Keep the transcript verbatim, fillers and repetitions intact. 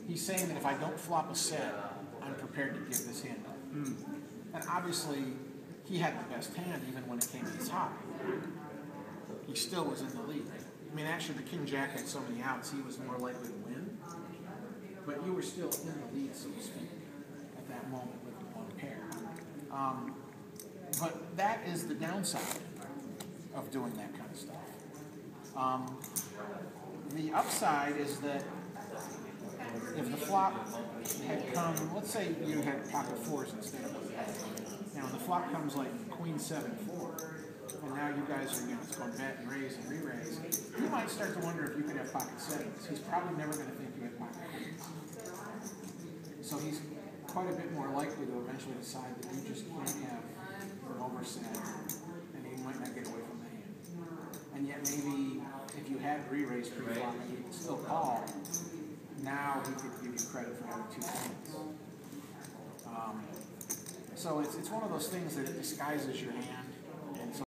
he's saying that if I don't flop a set, I'm prepared to give this hand up. Mm. And obviously, he had the best hand even when it came to his high. He still was in the lead. I mean, actually, the king jack had so many outs, he was more likely to win. But you were still in the lead, so to speak, at that moment with the one pair. Um, but that is the downside of doing that kind of stuff. Um, the upside is that if the flop had come, let's say you had pocket fours instead of you know, the flop comes like queen seven four, and now you guys are, you know, it's going bet and raise and re-raise. You might start to wonder if you could have pocket sevens. He's probably never going to think you have pocket queens. So he's quite a bit more likely to eventually decide that you just can't have an overset, and he might not get away from the hand. And yet maybe if you had re-raised pre-flop and you could still call, now he could give you credit for having two queens. Um, so it's, it's one of those things that it disguises your hand.